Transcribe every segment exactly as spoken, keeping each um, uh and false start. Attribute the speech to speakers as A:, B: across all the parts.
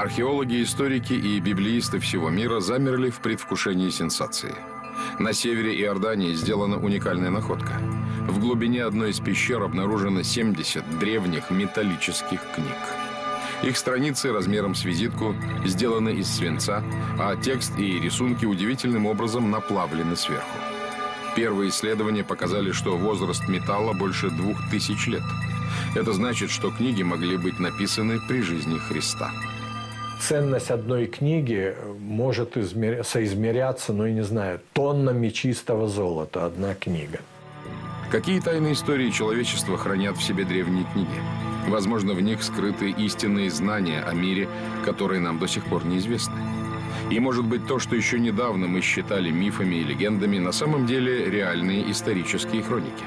A: Археологи, историки и библеисты всего мира замерли в предвкушении сенсации. На севере Иордании сделана уникальная находка. В глубине одной из пещер обнаружено семьдесят древних металлических книг. Их страницы размером с визитку сделаны из свинца, а текст и рисунки удивительным образом наплавлены сверху. Первые исследования показали, что возраст металла больше двух тысяч лет. Это значит, что книги могли быть написаны при жизни Христа.
B: Ценность одной книги может измеря... соизмеряться, ну, я не знаю, тоннами чистого золота одна книга.
A: Какие тайные истории человечества хранят в себе древние книги? Возможно, в них скрыты истинные знания о мире, которые нам до сих пор неизвестны. И, может быть, то, что еще недавно мы считали мифами и легендами, на самом деле реальные исторические хроники.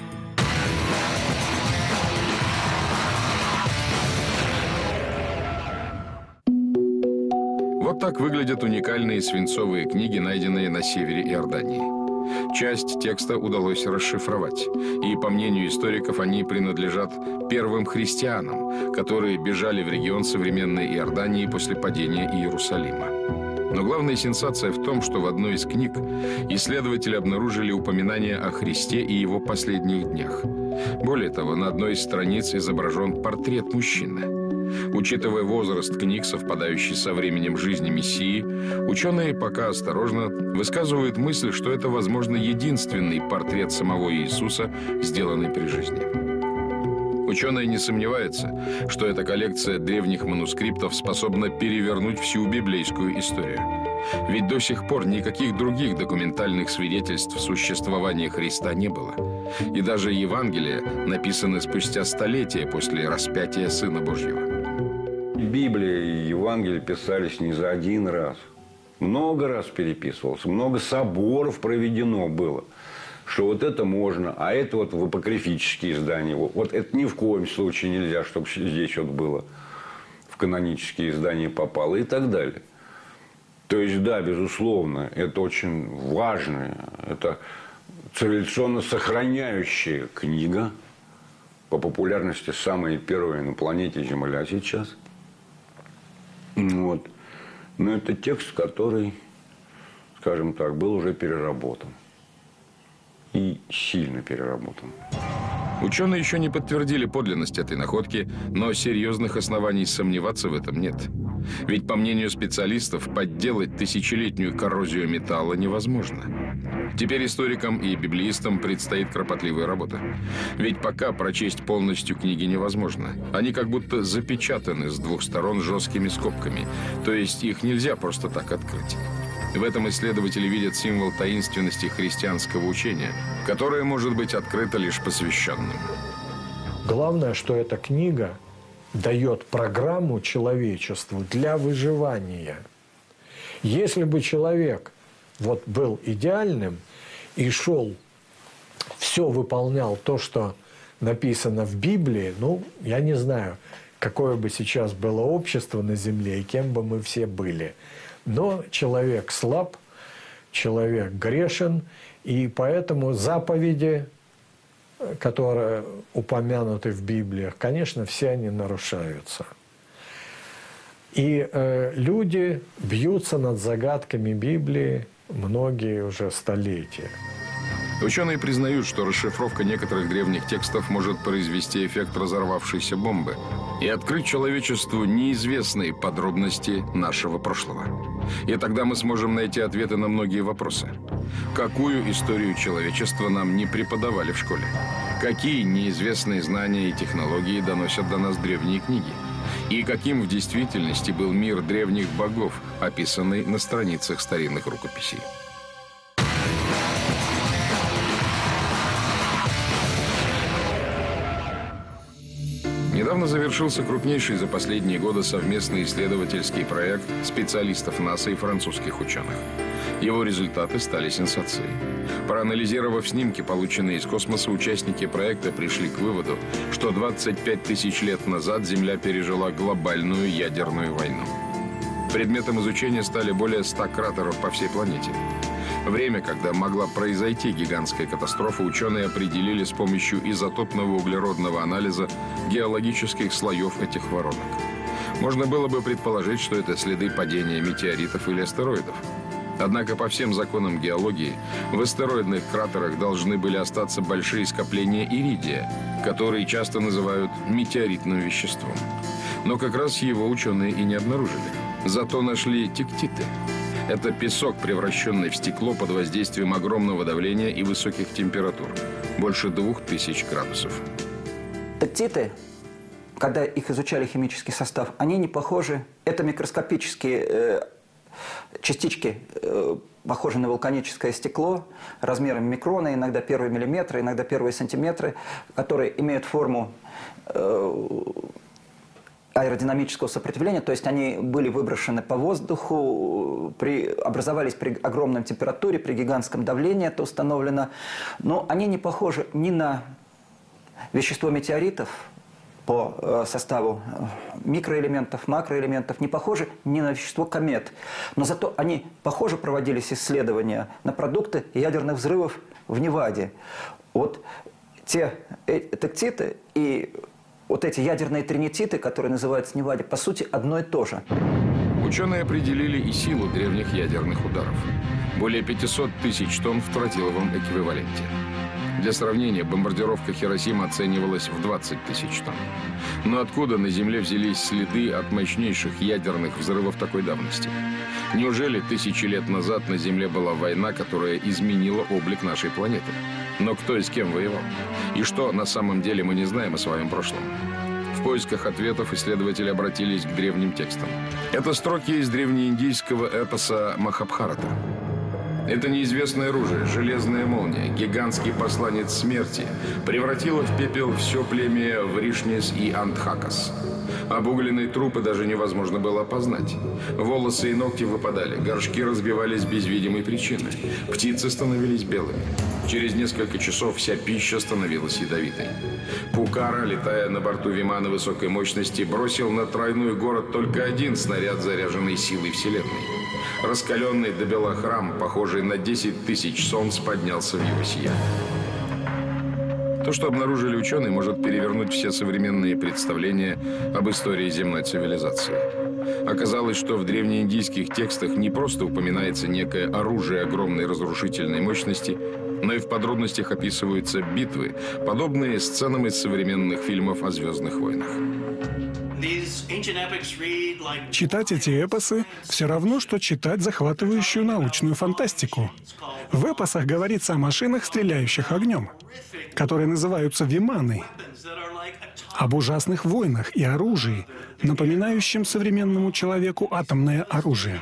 A: Вот так выглядят уникальные свинцовые книги, найденные на севере Иордании. Часть текста удалось расшифровать, и, по мнению историков, они принадлежат первым христианам, которые бежали в регион современной Иордании после падения Иерусалима. Но главная сенсация в том, что в одной из книг исследователи обнаружили упоминание о Христе и его последних днях. Более того, на одной из страниц изображен портрет мужчины. Учитывая возраст книг, совпадающий со временем жизни Мессии, ученые пока осторожно высказывают мысль, что это, возможно, единственный портрет самого Иисуса, сделанный при жизни. Ученые не сомневаются, что эта коллекция древних манускриптов способна перевернуть всю библейскую историю. Ведь до сих пор никаких других документальных свидетельств существования Христа не было. И даже Евангелия написаны спустя столетия после распятия Сына Божьего.
C: Библия и Евангелие писались не за один раз. Много раз переписывался, много соборов проведено было. Что вот это можно, а это вот в апокрифические издания. Вот это ни в коем случае нельзя, чтобы здесь вот было в канонические издания попало и так далее. То есть, да, безусловно, это очень важная, это цивилизационно сохраняющая книга, по популярности самая первая на планете Земля сейчас. Вот. Но это текст, который, скажем так, был уже переработан. И сильно переработан.
A: Ученые еще не подтвердили подлинность этой находки, но серьезных оснований сомневаться в этом нет. Ведь, по мнению специалистов, подделать тысячелетнюю коррозию металла невозможно. Теперь историкам и библеистам предстоит кропотливая работа. Ведь пока прочесть полностью книги невозможно. Они как будто запечатаны с двух сторон жесткими скобками, то есть их нельзя просто так открыть. В этом исследователи видят символ таинственности христианского учения, которое может быть открыто лишь посвященным.
B: Главное, что эта книга дает программу человечеству для выживания. Если бы человек вот был идеальным и шел, все выполнял то, что написано в Библии, ну, я не знаю, какое бы сейчас было общество на земле и кем бы мы все были. Но человек слаб, человек грешен, и поэтому заповеди, которые упомянуты в Библиях, конечно, все они нарушаются. И э, люди бьются над загадками Библии многие уже столетия.
A: Ученые признают, что расшифровка некоторых древних текстов может произвести эффект разорвавшейся бомбы и открыть человечеству неизвестные подробности нашего прошлого. И тогда мы сможем найти ответы на многие вопросы. Какую историю человечества нам не преподавали в школе? Какие неизвестные знания и технологии доносят до нас древние книги? И каким в действительности был мир древних богов, описанный на страницах старинных рукописей? Недавно завершился крупнейший за последние годы совместный исследовательский проект специалистов НАСА и французских ученых. Его результаты стали сенсацией. Проанализировав снимки, полученные из космоса, участники проекта пришли к выводу, что двадцать пять тысяч лет назад Земля пережила глобальную ядерную войну. Предметом изучения стали более ста кратеров по всей планете. Время, когда могла произойти гигантская катастрофа, ученые определили с помощью изотопного углеродного анализа геологических слоев этих воронок. Можно было бы предположить, что это следы падения метеоритов или астероидов. Однако по всем законам геологии в астероидных кратерах должны были остаться большие скопления иридия, которые часто называют метеоритным веществом. Но как раз его ученые и не обнаружили. Зато нашли тектиты. Это песок, превращенный в стекло под воздействием огромного давления и высоких температур. Больше двух тысяч градусов.
D: Тектиты, когда их изучали химический состав, они не похожи. Это микроскопические э, частички, э, похожие на вулканическое стекло, размером микрона, иногда первые миллиметры, иногда первые сантиметры, которые имеют форму э, аэродинамического сопротивления, то есть они были выброшены по воздуху, при, образовались при огромной температуре, при гигантском давлении, это установлено. Но они не похожи ни на вещество метеоритов по э, составу микроэлементов, макроэлементов, не похожи ни на вещество комет. Но зато они, похоже, проводились исследования на продукты ядерных взрывов в Неваде. Вот те э, тектиты и вот эти ядерные тринититы, которые называются в Неваде, по сути, одно и то же.
A: Ученые определили и силу древних ядерных ударов. Более пятисот тысяч тонн в тротиловом эквиваленте. Для сравнения, бомбардировка Хиросимы оценивалась в двадцать тысяч тонн. Но откуда на Земле взялись следы от мощнейших ядерных взрывов такой давности? Неужели тысячи лет назад на Земле была война, которая изменила облик нашей планеты? Но кто и с кем воевал? И что на самом деле мы не знаем о своем прошлом? В поисках ответов исследователи обратились к древним текстам. Это строки из древнеиндийского эпоса Махабхарата. Это неизвестное оружие, железная молния, гигантский посланец смерти, превратило в пепел все племя Вришнес и Андхакас. Обугленные трупы даже невозможно было опознать. Волосы и ногти выпадали, горшки разбивались без видимой причины. Птицы становились белыми. Через несколько часов вся пища становилась ядовитой. Пукара, летая на борту вимана высокой мощности, бросил на тройной город только один снаряд, заряженный силой Вселенной. Раскаленный до бела храм, похожий на десять тысяч солнц, поднялся в его сияние. То, что обнаружили ученые, может перевернуть все современные представления об истории земной цивилизации. Оказалось, что в древнеиндийских текстах не просто упоминается некое оружие огромной разрушительной мощности, но и в подробностях описываются битвы, подобные сценам из современных фильмов о «Звездных войнах».
E: Читать эти эпосы все равно, что читать захватывающую научную фантастику. В эпосах говорится о машинах, стреляющих огнем, которые называются виманы, об ужасных войнах и оружии, напоминающем современному человеку атомное оружие.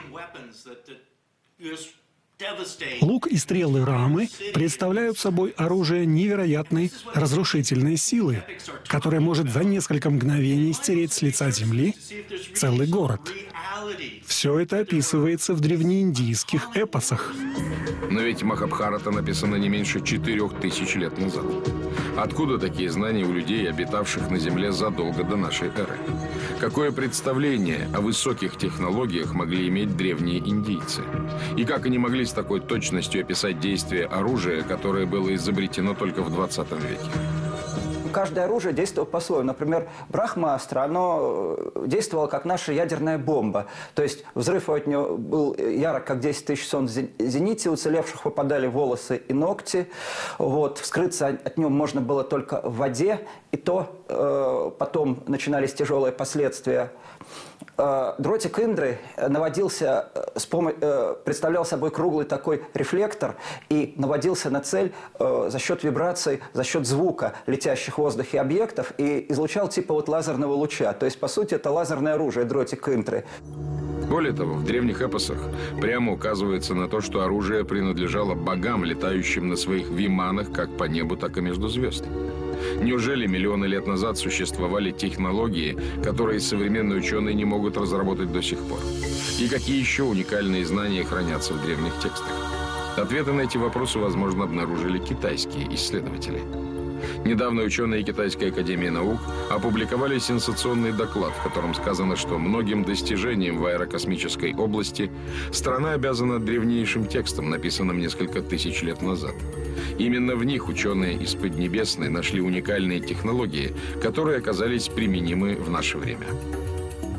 E: Лук и стрелы Рамы представляют собой оружие невероятной разрушительной силы, которое может за несколько мгновений стереть с лица земли целый город. Все это описывается в древнеиндийских эпосах.
A: Но ведь Махабхарата написана не меньше четырех тысяч лет назад. Откуда такие знания у людей, обитавших на Земле задолго до нашей эры? Какое представление о высоких технологиях могли иметь древние индийцы? И как они могли с такой точностью описать действие оружия, которое было изобретено только в двадцатом веке?
D: Каждое оружие действовало по-своему. Например, Брахмастра, оно действовало как наша ядерная бомба. То есть взрыв от него был ярок, как десять тысяч солнц в зените, уцелевших выпадали волосы и ногти. Вот. Вскрыться от него можно было только в воде, и то э, потом начинались тяжелые последствия. Э, дротик Индры наводился, с пом... э, представлял собой круглый такой рефлектор и наводился на цель э, за счет вибраций, за счет звука летящих в воздухе объектов и излучал типа вот лазерного луча. То есть, по сути, это лазерное оружие, дротик Индры.
A: Более того, в древних эпосах прямо указывается на то, что оружие принадлежало богам, летающим на своих виманах как по небу, так и между звезд. Неужели миллионы лет назад существовали технологии, которые современные ученые не могут разработать до сих пор? И какие еще уникальные знания хранятся в древних текстах? Ответы на эти вопросы, возможно, обнаружили китайские исследователи. Недавно ученые Китайской академии наук опубликовали сенсационный доклад, в котором сказано, что многим достижениям в аэрокосмической области страна обязана древнейшим текстам, написанным несколько тысяч лет назад. Именно в них ученые из Поднебесной нашли уникальные технологии, которые оказались применимы в наше время.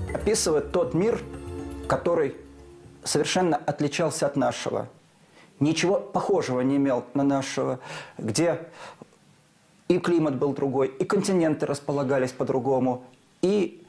D: описывает тот мир, который совершенно отличался от нашего. Ничего похожего не имел на нашего, где и климат был другой, и континенты располагались по-другому, и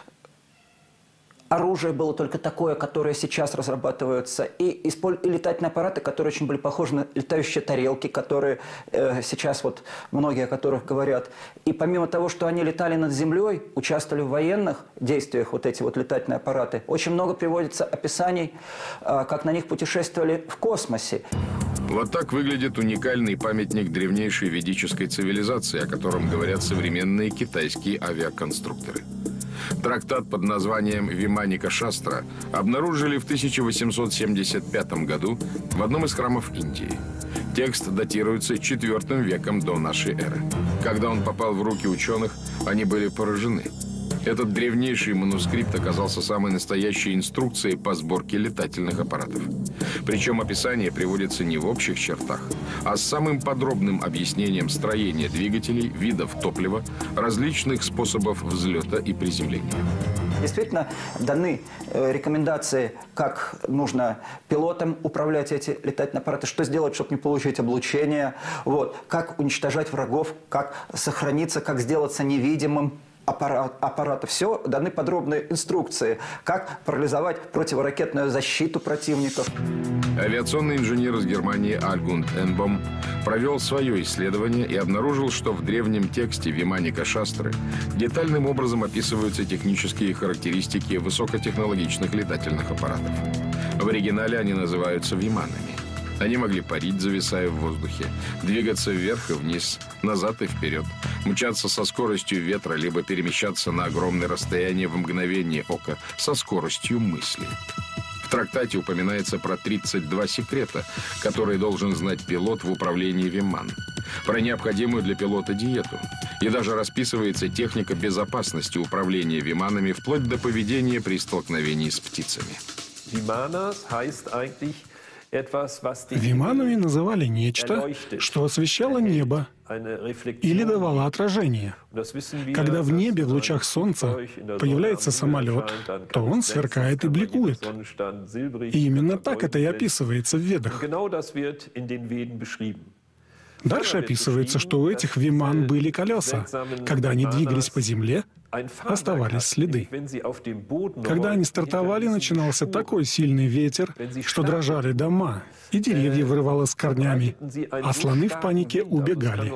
D: оружие было только такое, которое сейчас разрабатывается, и, исполь... и летательные аппараты, которые очень были похожи на летающие тарелки, которые э, сейчас вот многие о которых говорят. И помимо того, что они летали над землей, участвовали в военных действиях, вот эти вот летательные аппараты, очень много приводится описаний, э, как на них путешествовали в космосе.
A: Вот так выглядит уникальный памятник древнейшей ведической цивилизации, о котором говорят современные китайские авиаконструкторы. Трактат под названием «Виманика Шастра» обнаружили в тысяча восемьсот семьдесят пятом году в одном из храмов Индии. Текст датируется четвёртым веком до нашей эры. Когда он попал в руки ученых, они были поражены. Этот древнейший манускрипт оказался самой настоящей инструкцией по сборке летательных аппаратов. Причем описание приводится не в общих чертах, а с самым подробным объяснением строения двигателей, видов топлива, различных способов взлета и приземления.
D: Действительно, даны э, рекомендации, как нужно пилотам управлять эти летательные аппараты, что сделать, чтобы не получить облучение, вот, как уничтожать врагов, как сохраниться, как сделаться невидимым. Аппарат, аппарата. Все даны подробные инструкции, как парализовать противоракетную защиту противников.
A: Авиационный инженер из Германии Альгунд Энбом провел свое исследование и обнаружил, что в древнем тексте «Виманика Шастры» детальным образом описываются технические характеристики высокотехнологичных летательных аппаратов. В оригинале они называются «виманами». Они могли парить, зависая в воздухе, двигаться вверх и вниз, назад и вперед, мчаться со скоростью ветра, либо перемещаться на огромное расстояние в мгновение ока со скоростью мысли. В трактате упоминается про тридцать два секрета, которые должен знать пилот в управлении Виман, про необходимую для пилота диету. И даже расписывается техника безопасности управления Виманами вплоть до поведения при столкновении с птицами.
E: Виманами называли нечто, что освещало небо или давало отражение. Когда в небе в лучах солнца появляется самолет, то он сверкает и бликует. И именно так это и описывается в Ведах. Дальше описывается, что у этих виман были колеса. Когда они двигались по земле, оставались следы. Когда они стартовали, начинался такой сильный ветер, что дрожали дома, и деревья вырывало с корнями, а слоны в панике убегали.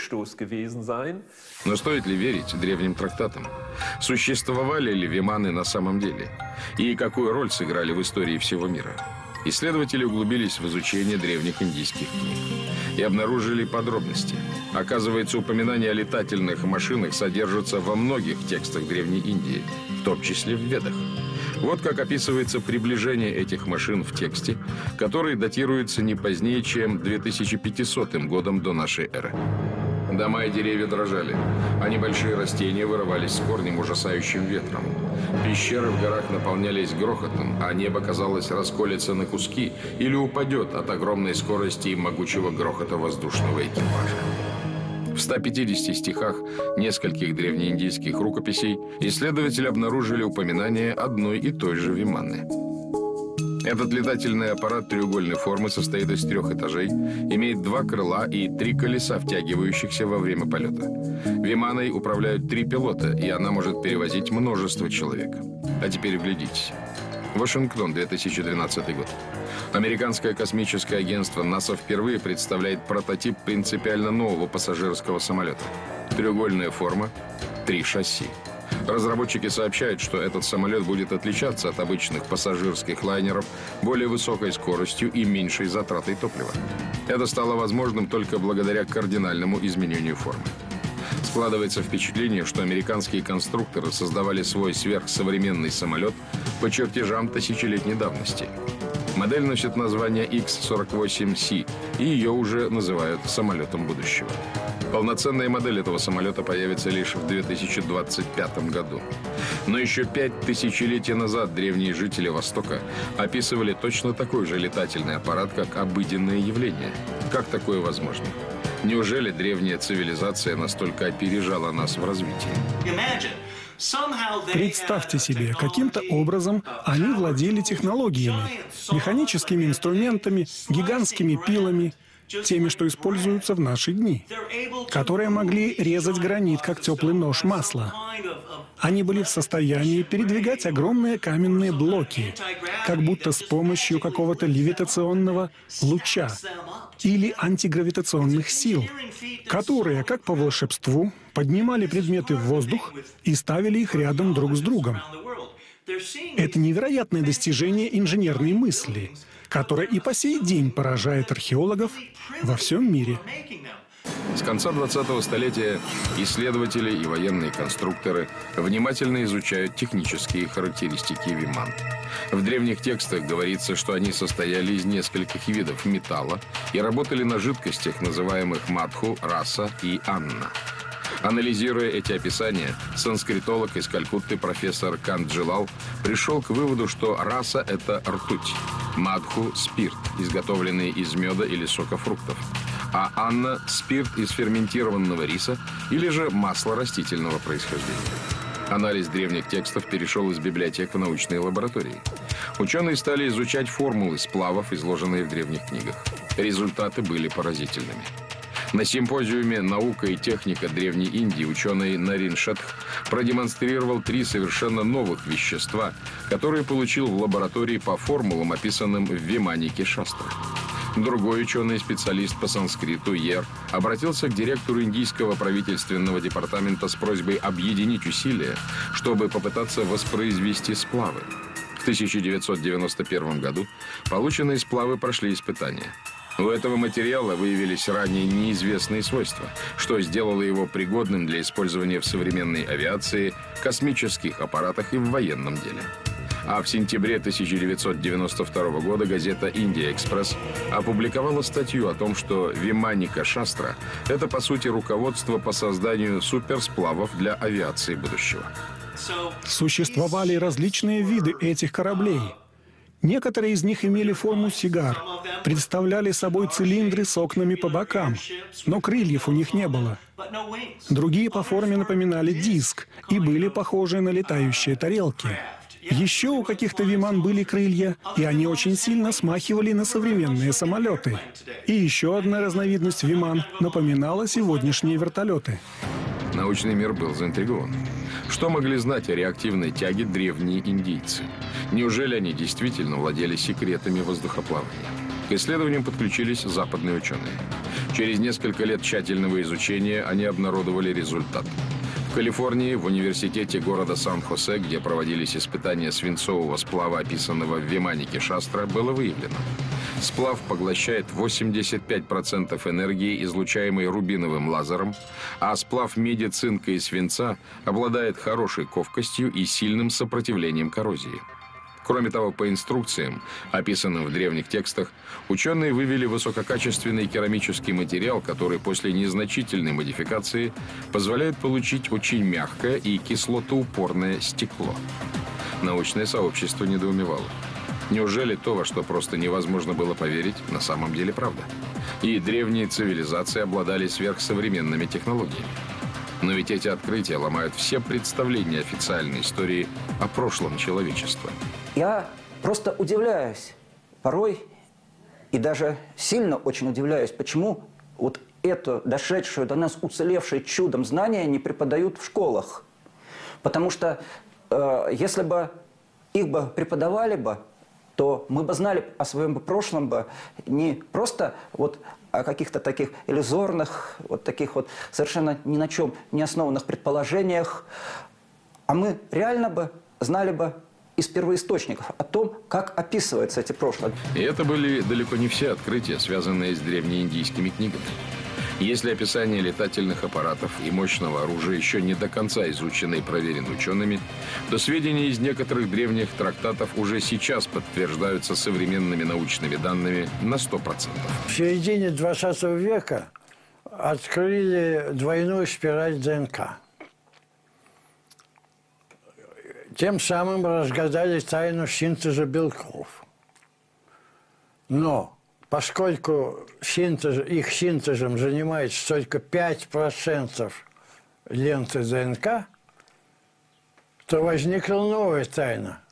A: Но стоит ли верить древним трактатам? Существовали ли виманы на самом деле? И какую роль сыграли в истории всего мира? Исследователи углубились в изучение древних индийских книг и обнаружили подробности. Оказывается, упоминания о летательных машинах содержатся во многих текстах Древней Индии, в том числе в Ведах. Вот как описывается приближение этих машин в тексте, который датируется не позднее, чем две тысячи пятисотым годом до нашей эры. Дома и деревья дрожали, а небольшие растения вырывались с корнем ужасающим ветром. Пещеры в горах наполнялись грохотом, а небо, казалось, расколется на куски или упадет от огромной скорости и могучего грохота воздушного экипажа. В ста пятидесяти стихах нескольких древнеиндийских рукописей исследователи обнаружили упоминание одной и той же виманы. Этот летательный аппарат треугольной формы состоит из трех этажей, имеет два крыла и три колеса, втягивающихся во время полета. Виманой управляют три пилота, и она может перевозить множество человек. А теперь вглядитесь. Вашингтон, две тысячи двенадцатый год. Американское космическое агентство НАСА впервые представляет прототип принципиально нового пассажирского самолета. Треугольная форма, три шасси. Разработчики сообщают, что этот самолет будет отличаться от обычных пассажирских лайнеров более высокой скоростью и меньшей затратой топлива. Это стало возможным только благодаря кардинальному изменению формы. Складывается впечатление, что американские конструкторы создавали свой сверхсовременный самолет по чертежам тысячелетней давности. Модель носит название икс сорок восемь си, и ее уже называют самолетом будущего. Полноценная модель этого самолета появится лишь в две тысячи двадцать пятом году. Но еще пять тысячелетий назад древние жители Востока описывали точно такой же летательный аппарат, как обыденное явление. Как такое возможно? Неужели древняя цивилизация настолько опережала нас в развитии?
E: Представьте себе, каким-то образом они владели технологиями, механическими инструментами, гигантскими пилами, теми, что используются в наши дни, которые могли резать гранит, как теплый нож масла. Они были в состоянии передвигать огромные каменные блоки, как будто с помощью какого-то левитационного луча или антигравитационных сил, которые, как по волшебству, поднимали предметы в воздух и ставили их рядом друг с другом. Это невероятное достижение инженерной мысли, которое и по сей день поражает археологов во всем мире.
A: С конца двадцатого столетия исследователи и военные конструкторы внимательно изучают технические характеристики виман. В древних текстах говорится, что они состояли из нескольких видов металла и работали на жидкостях, называемых мадху, раса и анна. Анализируя эти описания, санскритолог из Калькутты профессор Кант Джилал пришел к выводу, что раса – это ртуть, мадху – спирт, изготовленный из меда или сока фруктов, а анна – спирт из ферментированного риса или же масла растительного происхождения. Анализ древних текстов перешел из библиотек в научные лаборатории. Ученые стали изучать формулы сплавов, изложенные в древних книгах. Результаты были поразительными. На симпозиуме «Наука и техника Древней Индии» ученый Нарин Шетх продемонстрировал три совершенно новых вещества, которые получил в лаборатории по формулам, описанным в Виманике Шастры. Другой ученый-специалист по санскриту Ер обратился к директору индийского правительственного департамента с просьбой объединить усилия, чтобы попытаться воспроизвести сплавы. В тысяча девятьсот девяносто первом году полученные сплавы прошли испытания. У этого материала выявились ранее неизвестные свойства, что сделало его пригодным для использования в современной авиации, космических аппаратах и в военном деле. А в сентябре тысяча девятьсот девяносто второго года газета «Индия Экспресс» опубликовала статью о том, что Виманика Шастра – это, по сути, руководство по созданию суперсплавов для авиации будущего.
E: Существовали различные виды этих кораблей. Некоторые из них имели форму сигар, представляли собой цилиндры с окнами по бокам, но крыльев у них не было. Другие по форме напоминали диск и были похожи на летающие тарелки. Еще у каких-то виман были крылья, и они очень сильно смахивали на современные самолеты. И еще одна разновидность виман напоминала сегодняшние вертолеты.
A: Научный мир был заинтригован. Что могли знать о реактивной тяге древние индийцы? Неужели они действительно владели секретами воздухоплавания? К исследованиям подключились западные ученые. Через несколько лет тщательного изучения они обнародовали результат. В Калифорнии, в университете города Сан-Хосе, где проводились испытания свинцового сплава, описанного в Виманике Шастра, было выявлено. Сплав поглощает восемьдесят пять процентов энергии, излучаемой рубиновым лазером, а сплав меди, цинка и свинца обладает хорошей ковкостью и сильным сопротивлением коррозии. Кроме того, по инструкциям, описанным в древних текстах, ученые вывели высококачественный керамический материал, который после незначительной модификации позволяет получить очень мягкое и кислотоупорное стекло. Научное сообщество недоумевало. Неужели то, во что просто невозможно было поверить, на самом деле правда? И древние цивилизации обладали сверхсовременными технологиями. Но ведь эти открытия ломают все представления официальной истории о прошлом человечества.
D: Я просто удивляюсь порой, и даже сильно очень удивляюсь, почему вот это дошедшее до нас, уцелевшее чудом знания не преподают в школах. Потому что э, если бы их бы преподавали бы, то мы бы знали о своем прошлом бы не просто вот о каких-то таких иллюзорных, вот таких вот совершенно ни на чем не основанных предположениях, а мы реально бы знали бы из первоисточников о том, как описываются эти прошлые.
A: И это были далеко не все открытия, связанные с древнеиндийскими книгами. Если описание летательных аппаратов и мощного оружия еще не до конца изучены и проверены учеными, то сведения из некоторых древних трактатов уже сейчас подтверждаются современными научными данными на сто процентов.
F: В середине двадцатого века открыли двойную спираль ДНК. Тем самым разгадали тайну синтеза белков. Но поскольку синтез, их синтезом занимается только пять процентов ленты ДНК, то возникла новая тайна.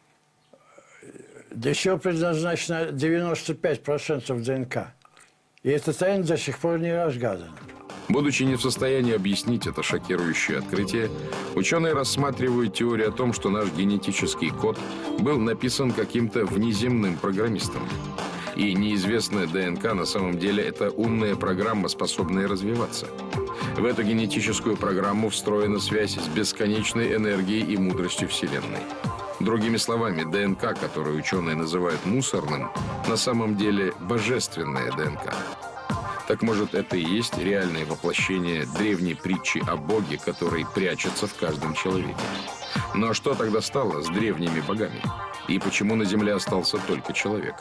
F: Еще предназначено девяносто пять процентов ДНК. И эта тайна до сих пор не разгадана.
A: Будучи не в состоянии объяснить это шокирующее открытие, ученые рассматривают теорию о том, что наш генетический код был написан каким-то внеземным программистом. И неизвестная ДНК на самом деле это умная программа, способная развиваться. В эту генетическую программу встроена связь с бесконечной энергией и мудростью Вселенной. Другими словами, ДНК, которую ученые называют мусорным, на самом деле божественная ДНК. Так может, это и есть реальное воплощение древней притчи о Боге, который прячется в каждом человеке. Но что тогда стало с древними богами? И почему на Земле остался только человек?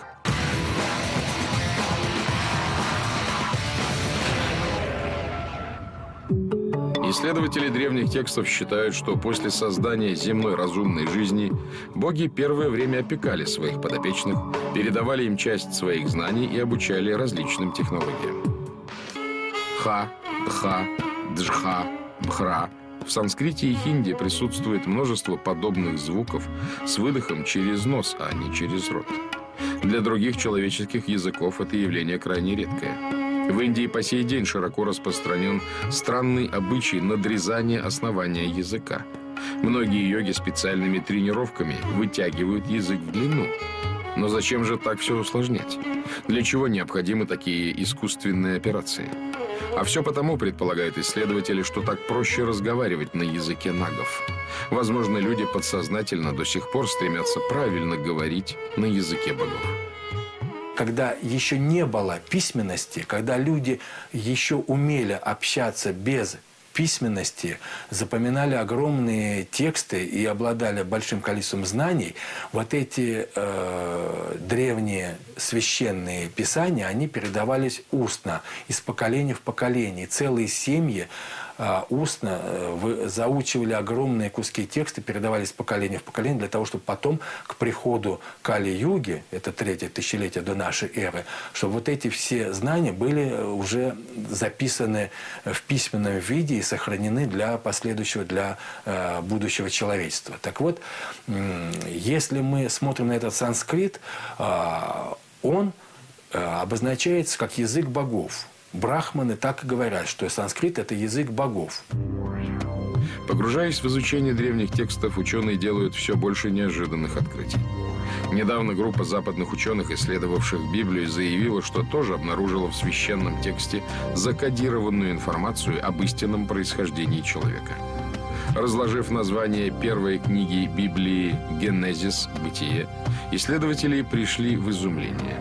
A: Исследователи древних текстов считают, что после создания земной разумной жизни боги первое время опекали своих подопечных, передавали им часть своих знаний и обучали различным технологиям. Ха, дха, джха, бхра. В санскрите и хинди присутствует множество подобных звуков с выдохом через нос, а не через рот. Для других человеческих языков это явление крайне редкое. В Индии по сей день широко распространен странный обычай надрезания основания языка. Многие йоги специальными тренировками вытягивают язык в длину. Но зачем же так все усложнять? Для чего необходимы такие искусственные операции? А все потому, предполагают исследователи, что так проще разговаривать на языке нагов. Возможно, люди подсознательно до сих пор стремятся правильно говорить на языке богов.
G: Когда еще не было письменности, когда люди еще умели общаться без письменности, запоминали огромные тексты и обладали большим количеством знаний, вот эти э, древние священные писания, они передавались устно, из поколения в поколение. Целые семьи э, устно э, заучивали огромные куски текста, передавались из поколения в поколение, для того, чтобы потом к приходу Кали-юги, это третье тысячелетие до нашей эры, чтобы вот эти все знания были уже записаны в письменном виде и сохранены для последующего, для э, будущего человечества. Так вот, э, если мы смотрим на этот санскрит, э, он э, обозначается как язык богов. Брахманы так и говорят, что санскрит – это язык богов.
A: Погружаясь в изучение древних текстов, ученые делают все больше неожиданных открытий. Недавно группа западных ученых, исследовавших Библию, заявила, что тоже обнаружила в священном тексте закодированную информацию об истинном происхождении человека. Разложив название первой книги Библии «Генезис. Бытие», исследователи пришли в изумление.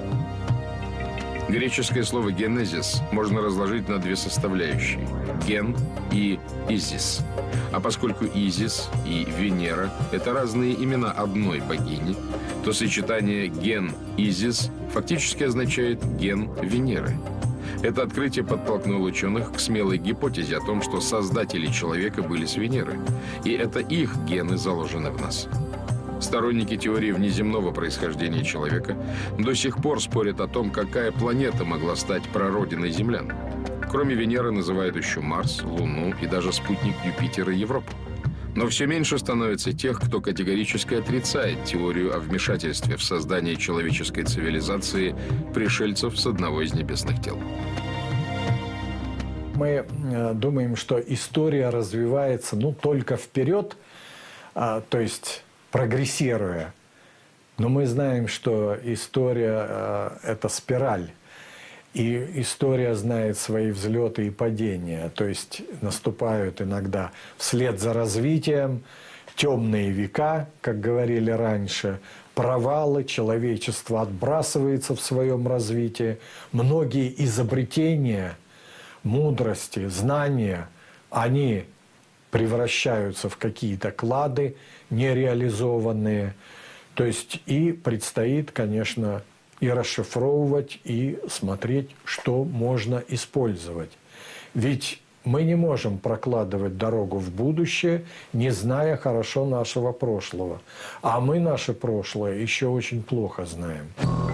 A: Греческое слово «генезис» можно разложить на две составляющие – «ген» и «изис». А поскольку Изис и Венера – это разные имена одной богини, то сочетание «ген-изис» фактически означает «ген Венеры». Это открытие подтолкнуло ученых к смелой гипотезе о том, что создатели человека были с Венеры, и это их гены заложены в нас. Сторонники теории внеземного происхождения человека до сих пор спорят о том, какая планета могла стать прародиной землян. Кроме Венеры называют еще Марс, Луну и даже спутник Юпитера Европу. Но все меньше становится тех, кто категорически отрицает теорию о вмешательстве в создание человеческой цивилизации пришельцев с одного из небесных тел.
B: Мы думаем, что история развивается ну, только вперед, а, то есть прогрессируя. Но мы знаем, что история а, – это спираль. И история знает свои взлеты и падения. То есть наступают иногда вслед за развитием темные века, как говорили раньше, провалы, человечество отбрасывается в своем развитии. Многие изобретения, мудрости, знания, они превращаются в какие-то клады нереализованные. То есть и предстоит, конечно, и расшифровывать, и смотреть, что можно использовать. Ведь мы не можем прокладывать дорогу в будущее, не зная хорошо нашего прошлого. А мы наше прошлое еще очень плохо знаем.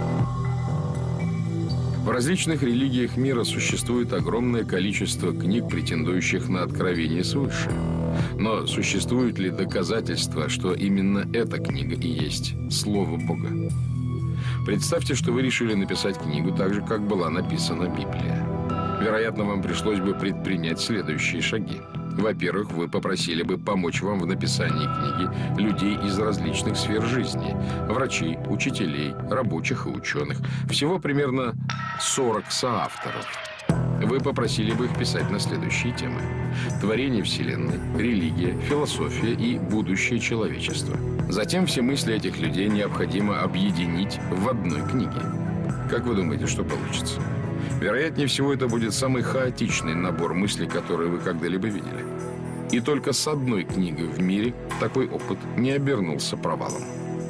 A: В различных религиях мира существует огромное количество книг, претендующих на откровение свыше. Но существуют ли доказательства, что именно эта книга и есть Слово Бога? Представьте, что вы решили написать книгу так же, как была написана Библия. Вероятно, вам пришлось бы предпринять следующие шаги. Во-первых, вы попросили бы помочь вам в написании книги людей из различных сфер жизни. Врачей, учителей, рабочих и ученых. Всего примерно сорок соавторов. Вы попросили бы их писать на следующие темы: творение Вселенной, религия, философия и будущее человечества. Затем все мысли этих людей необходимо объединить в одной книге. Как вы думаете, что получится? Вероятнее всего, это будет самый хаотичный набор мыслей, которые вы когда-либо видели. И только с одной книгой в мире такой опыт не обернулся провалом.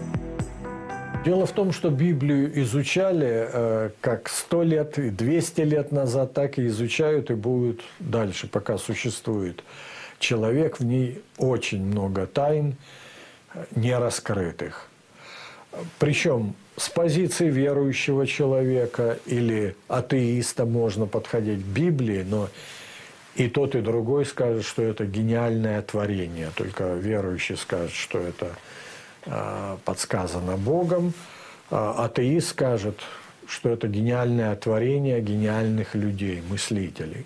B: Дело в том, что Библию изучали э, как сто лет и двести лет назад, так и изучают и будут дальше, пока существует человек. В ней очень много тайн, не раскрытых. Причем с позиции верующего человека или атеиста можно подходить к Библии, но и тот, и другой скажет, что это гениальное творение. Только верующий скажет, что это э, подсказано Богом, а атеист скажет, что это гениальное творение гениальных людей, мыслителей.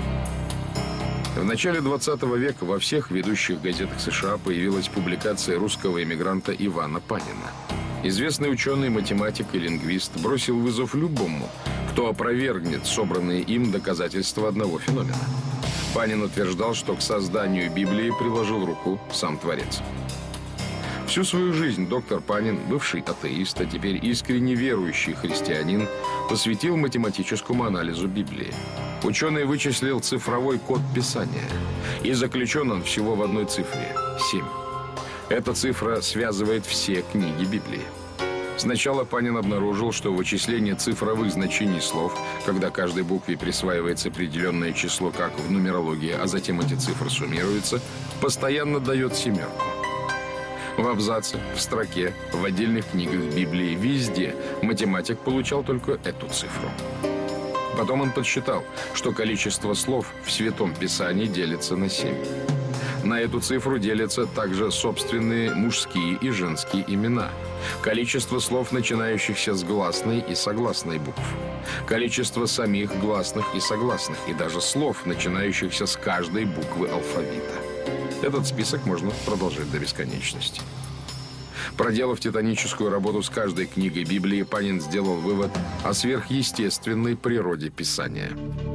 A: В начале двадцатого века во всех ведущих газетах США появилась публикация русского эмигранта Ивана Панина. Известный ученый, математик и лингвист бросил вызов любому, кто опровергнет собранные им доказательства одного феномена. Панин утверждал, что к созданию Библии приложил руку сам Творец. Всю свою жизнь доктор Панин, бывший атеист, а теперь искренне верующий христианин, посвятил математическому анализу Библии. Ученый вычислил цифровой код Писания, и заключен он всего в одной цифре – семь. Эта цифра связывает все книги Библии. Сначала Панин обнаружил, что вычисление цифровых значений слов, когда каждой букве присваивается определенное число, как в нумерологии, а затем эти цифры суммируются, постоянно дает семерку. В абзаце, в строке, в отдельных книгах Библии, везде математик получал только эту цифру. Потом он подсчитал, что количество слов в Святом Писании делится на семь. На эту цифру делятся также собственные мужские и женские имена. Количество слов, начинающихся с гласной и согласной букв. Количество самих гласных и согласных. И даже слов, начинающихся с каждой буквы алфавита. Этот список можно продолжать до бесконечности. Проделав титаническую работу с каждой книгой Библии, Панин сделал вывод о сверхъестественной природе Писания.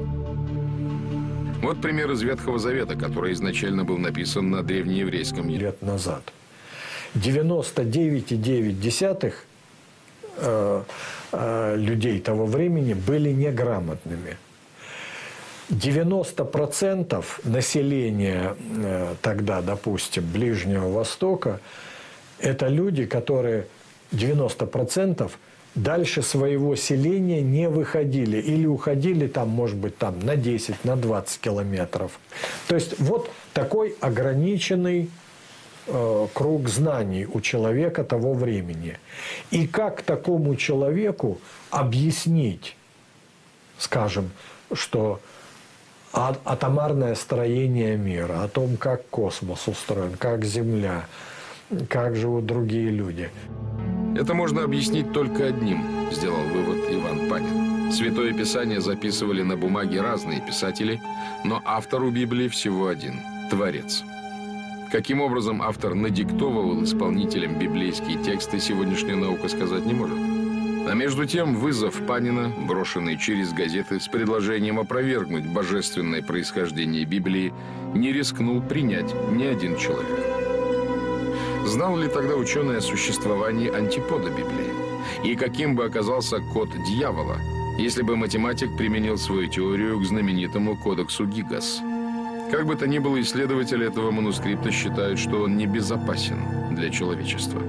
A: Вот пример из Ветхого Завета, который изначально был написан на древнееврейском языке.
B: Лет назад. девяносто девять целых девять десятых э, э, людей того времени были неграмотными. девяносто процентов населения э, тогда, допустим, Ближнего Востока, это люди, которые девяносто процентов дальше своего селения не выходили. Или уходили там, может быть, там на десять, на двадцать километров. То есть вот такой ограниченный э, круг знаний у человека того времени. И как такому человеку объяснить, скажем, что а, атомарное строение мира, о том, как космос устроен, как Земля, как живут другие люди?
A: Это можно объяснить только одним, сделал вывод Иван Панин. Святое Писание записывали на бумаге разные писатели, но автор у Библии всего один – Творец. Каким образом автор надиктовывал исполнителям библейские тексты, сегодняшняя наука сказать не может. А между тем вызов Панина, брошенный через газеты с предложением опровергнуть божественное происхождение Библии, не рискнул принять ни один человек. Знал ли тогда ученый о существовании антипода Библии? И каким бы оказался код дьявола, если бы математик применил свою теорию к знаменитому кодексу Гигас? Как бы то ни было, исследователи этого манускрипта считают, что он небезопасен для человечества.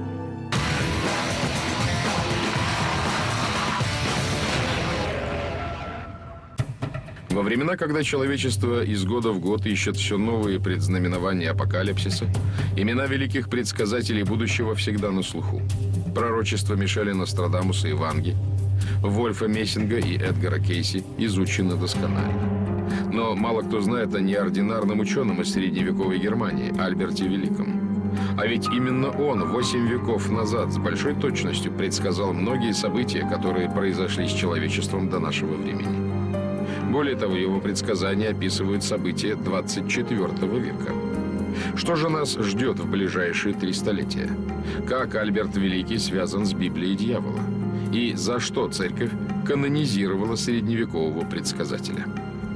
A: Во времена, когда человечество из года в год ищет все новые предзнаменования апокалипсиса, имена великих предсказателей будущего всегда на слуху. Пророчества Мишеля Нострадамуса и Ванги, Вольфа Мессинга и Эдгара Кейси изучены досконально. Но мало кто знает о неординарном ученом из средневековой Германии, Альберте Великом. А ведь именно он восемь веков назад с большой точностью предсказал многие события, которые произошли с человечеством до нашего времени. Более того, его предсказания описывают события двадцать четвёртого века. Что же нас ждет в ближайшие три столетия? Как Альберт Великий связан с Библией дьявола? И за что церковь канонизировала средневекового предсказателя?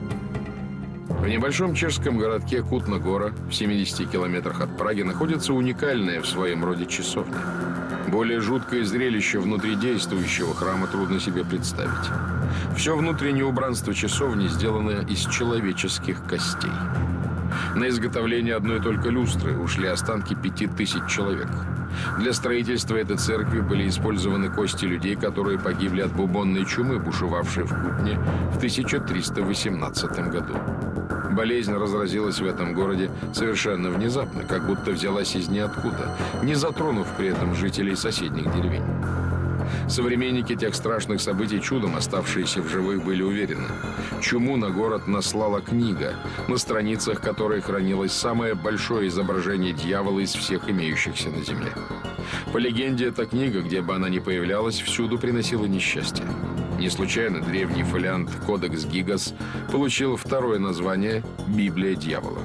A: В небольшом чешском городке Кутна-Гора, в семидесяти километрах от Праги, находится уникальная в своем роде часовня. Более жуткое зрелище внутри действующего храма трудно себе представить. Все внутреннее убранство часовни сделано из человеческих костей. На изготовление одной только люстры ушли останки пяти тысяч человек. Для строительства этой церкви были использованы кости людей, которые погибли от бубонной чумы, бушевавшей в Кутне в тысяча триста восемнадцатом году. Болезнь разразилась в этом городе совершенно внезапно, как будто взялась из ниоткуда, не затронув при этом жителей соседних деревень. Современники тех страшных событий, чудом оставшиеся в живых, были уверены. Чуму на город наслала книга, на страницах которой хранилось самое большое изображение дьявола из всех имеющихся на земле. По легенде, эта книга, где бы она ни появлялась, всюду приносила несчастье. Не случайно древний фолиант «Кодекс Гигас» получил второе название «Библия дьявола».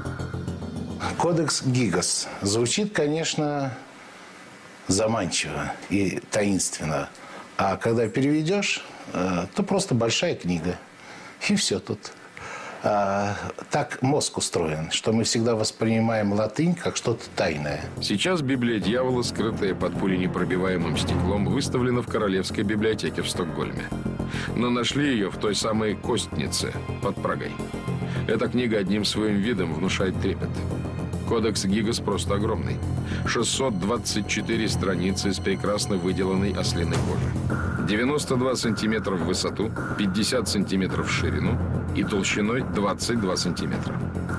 H: Кодекс Гигас звучит, конечно, заманчиво и таинственно. А когда переведешь, то просто большая книга. И все тут. А, так мозг устроен, что мы всегда воспринимаем латынь как что-то тайное.
A: Сейчас Библия дьявола, скрытая под пуленепробиваемым стеклом, выставлена в Королевской библиотеке в Стокгольме. Но нашли ее в той самой Костнице под Прагой. Эта книга одним своим видом внушает трепет. Кодекс Гигас просто огромный. шестьсот двадцать четыре страницы с прекрасно выделанной ослиной кожи. девяносто два сантиметра в высоту, пятьдесят сантиметров в ширину и толщиной двадцать два сантиметра.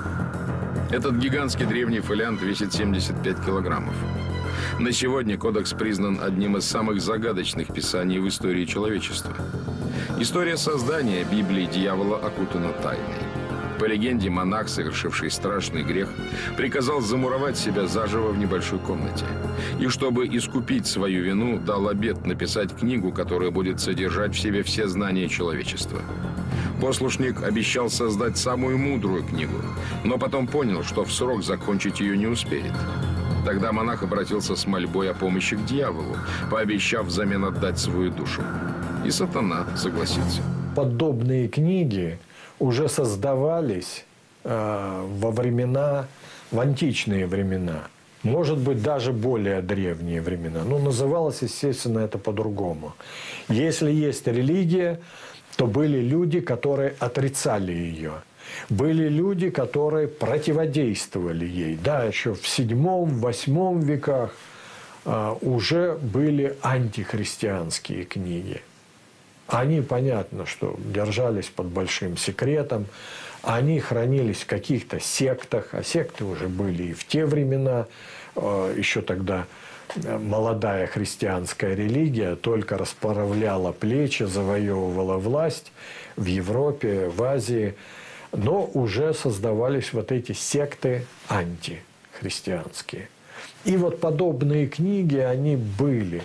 A: Этот гигантский древний фолиант весит семьдесят пять килограммов. На сегодня кодекс признан одним из самых загадочных писаний в истории человечества. История создания Библии дьявола окутана тайной. По легенде, монах, совершивший страшный грех, приказал замуровать себя заживо в небольшой комнате. И чтобы искупить свою вину, дал обет написать книгу, которая будет содержать в себе все знания человечества. Послушник обещал создать самую мудрую книгу, но потом понял, что в срок закончить ее не успеет. Тогда монах обратился с мольбой о помощи к дьяволу, пообещав взамен отдать свою душу. И сатана согласился.
B: Подобные книги уже создавались э, во времена, в античные времена. Может быть, даже более древние времена. Но называлось, естественно, это по-другому. Если есть религия, то были люди, которые отрицали ее. Были люди, которые противодействовали ей. Да, еще в седьмом, восьмом веках э, уже были антихристианские книги. Они, понятно, что держались под большим секретом, они хранились в каких-то сектах, а секты уже были и в те времена, еще тогда молодая христианская религия только расправляла плечи, завоевывала власть в Европе, в Азии, но уже создавались вот эти секты антихристианские. И вот подобные книги, они были.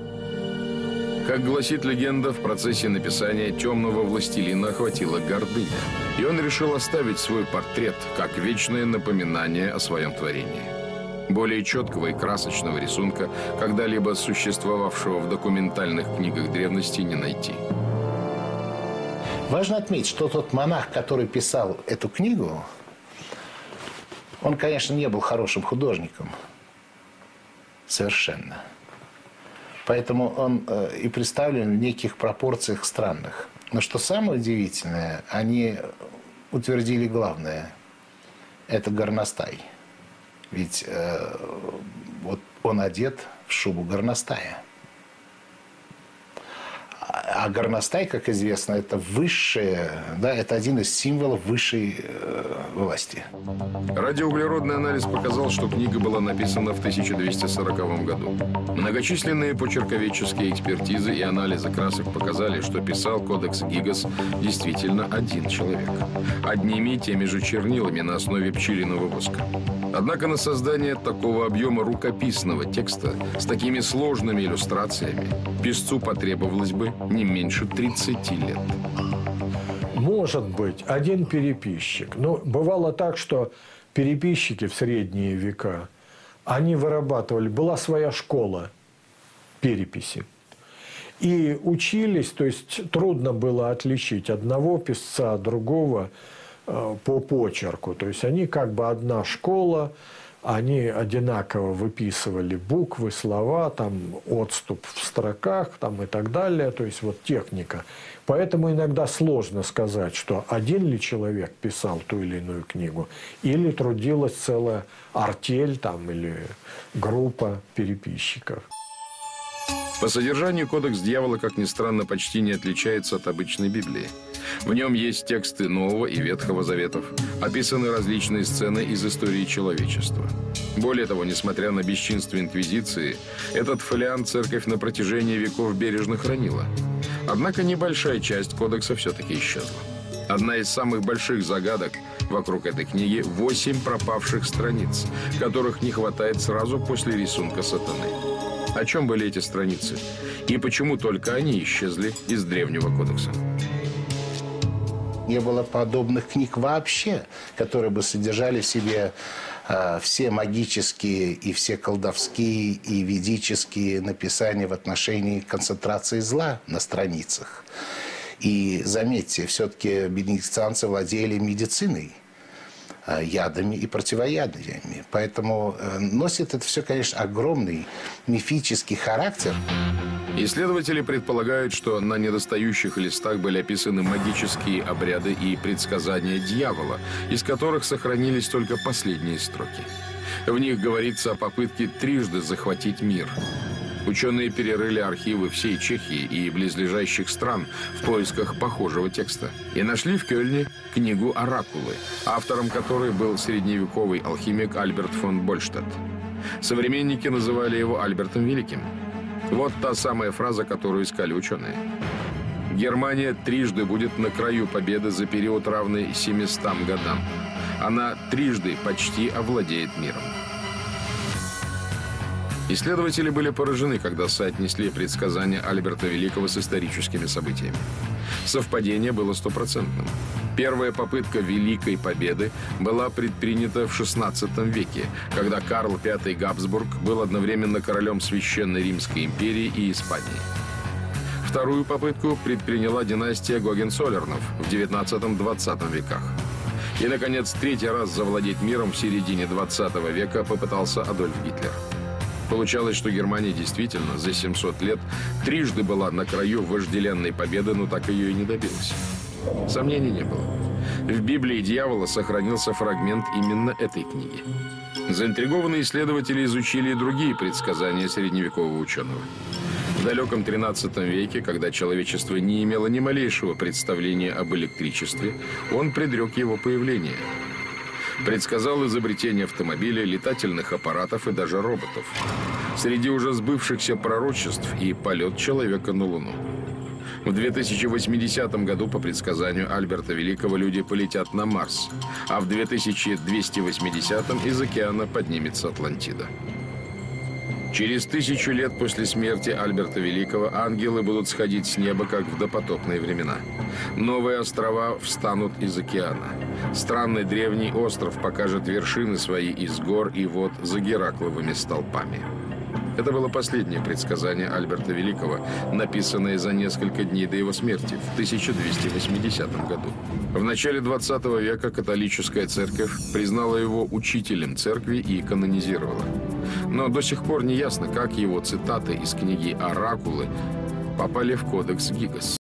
A: Как гласит легенда, в процессе написания «Темного властелина» охватила гордыня. И он решил оставить свой портрет как вечное напоминание о своем творении. Более четкого и красочного рисунка, когда-либо существовавшего в документальных книгах древности, не найти.
H: Важно отметить, что тот монах, который писал эту книгу, он, конечно, не был хорошим художником. Совершенно. Поэтому он э, и представлен в неких пропорциях странных. Но что самое удивительное, они утвердили главное – это горностай. Ведь э, вот он одет в шубу горностая. А, А горностай, как известно, это высшее, да, это один из символов высшей э, власти.
A: Радиоуглеродный анализ показал, что книга была написана в тысяча двести сороковом году. Многочисленные почерковедческие экспертизы и анализы красок показали, что писал кодекс Гигас действительно один человек. Одними и теми же чернилами на основе пчелиного воска. Однако на создание такого объема рукописного текста с такими сложными иллюстрациями писцу потребовалось бы не меньше тридцати лет.
B: Может быть, один переписчик. Но бывало так, что переписчики в средние века, они вырабатывали, была своя школа переписи. И учились, то есть трудно было отличить одного писца от другого э, по почерку. То есть они как бы одна школа, они одинаково выписывали буквы, слова, там, отступ в строках там, и так далее. То есть вот техника. Поэтому иногда сложно сказать, что один ли человек писал ту или иную книгу, или трудилась целая артель там, или группа переписчиков.
A: По содержанию кодекс дьявола, как ни странно, почти не отличается от обычной Библии. В нем есть тексты Нового и Ветхого Заветов, описаны различные сцены из истории человечества. Более того, несмотря на бесчинство Инквизиции, этот фолиант церковь на протяжении веков бережно хранила. Однако небольшая часть кодекса все-таки исчезла. Одна из самых больших загадок вокруг этой книги – восемь пропавших страниц, которых не хватает сразу после рисунка сатаны. О чем были эти страницы? И почему только они исчезли из древнего кодекса?
H: Не было подобных книг вообще, которые бы содержали в себе э, все магические и все колдовские и ведические написания в отношении концентрации зла на страницах. И заметьте, все-таки бенедиктинцы владели медициной, ядами и противоядиями. Поэтому носит это все, конечно, огромный мифический характер.
A: Исследователи предполагают, что на недостающих листах были описаны магические обряды и предсказания дьявола, из которых сохранились только последние строки. В них говорится о попытке трижды захватить мир. Ученые перерыли архивы всей Чехии и близлежащих стран в поисках похожего текста. И нашли в Кёльне книгу «Оракулы», автором которой был средневековый алхимик Альберт фон Больштадт. Современники называли его Альбертом Великим. Вот та самая фраза, которую искали ученые. Германия трижды будет на краю победы за период, равный семистам годам. Она трижды почти овладеет миром. Исследователи были поражены, когда соотнесли предсказания Альберта Великого с историческими событиями. Совпадение было стопроцентным. Первая попытка Великой Победы была предпринята в шестнадцатом веке, когда Карл Пятый Габсбург был одновременно королем Священной Римской империи и Испании. Вторую попытку предприняла династия Гогенцоллернов в девятнадцатом-двадцатом веках. И, наконец, третий раз завладеть миром в середине двадцатого века попытался Адольф Гитлер. Получалось, что Германия действительно за семьсот лет трижды была на краю вожделенной победы, но так ее и не добилась. Сомнений не было. В Библии дьявола сохранился фрагмент именно этой книги. Заинтригованные исследователи изучили и другие предсказания средневекового ученого. В далеком тринадцатом веке, когда человечество не имело ни малейшего представления об электричестве, он предрек его появление. Предсказал изобретение автомобиля, летательных аппаратов и даже роботов. Среди уже сбывшихся пророчеств и полет человека на Луну. В две тысячи восьмидесятом году, по предсказанию Альберта Великого, люди полетят на Марс, а в две тысячи двести восьмидесятом из океана поднимется Атлантида. Через тысячу лет после смерти Альберта Великого ангелы будут сходить с неба, как в допотопные времена. Новые острова встанут из океана. Странный древний остров покажет вершины свои из гор и вод за Геракловыми столпами. Это было последнее предсказание Альберта Великого, написанное за несколько дней до его смерти в тысяча двести восьмидесятом году. В начале двадцатого века католическая церковь признала его учителем церкви и канонизировала. Но до сих пор не ясно, как его цитаты из книги «Оракулы» попали в кодекс Гигас.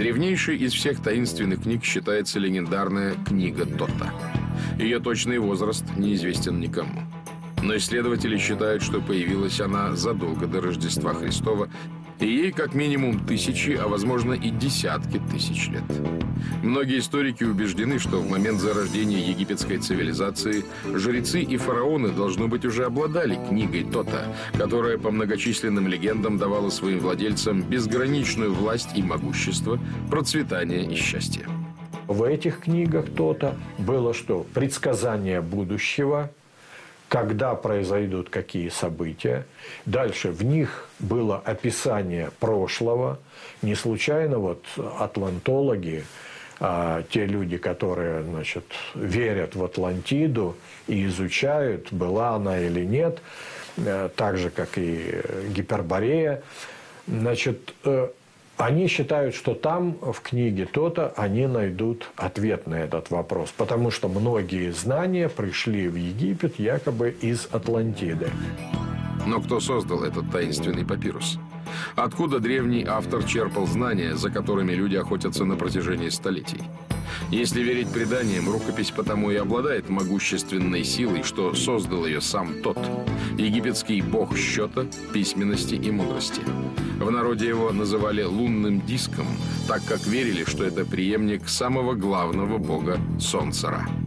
A: Древнейшей из всех таинственных книг считается легендарная книга Тота. Ее точный возраст неизвестен никому. Но исследователи считают, что появилась она задолго до Рождества Христова, и ей как минимум тысячи, а возможно и десятки тысяч лет. Многие историки убеждены, что в момент зарождения египетской цивилизации жрецы и фараоны, должно быть, уже обладали книгой Тота, которая по многочисленным легендам давала своим владельцам безграничную власть и могущество, процветание и счастье.
B: В этих книгах Тота было что? Предсказание будущего, когда произойдут какие события. Дальше в них было описание прошлого. Не случайно вот атлантологи, а, те люди, которые, значит, верят в Атлантиду и изучают, была она или нет, э, так же, как и Гиперборея, значит, э, они считают, что там, в книге Тота, они найдут ответ на этот вопрос. Потому что многие знания пришли в Египет якобы из Атлантиды.
A: Но кто создал этот таинственный папирус? Откуда древний автор черпал знания, за которыми люди охотятся на протяжении столетий? Если верить преданиям, рукопись потому и обладает могущественной силой, что создал ее сам Тот, египетский бог счета, письменности и мудрости. В народе его называли лунным диском, так как верили, что это преемник самого главного бога Солнца Ра.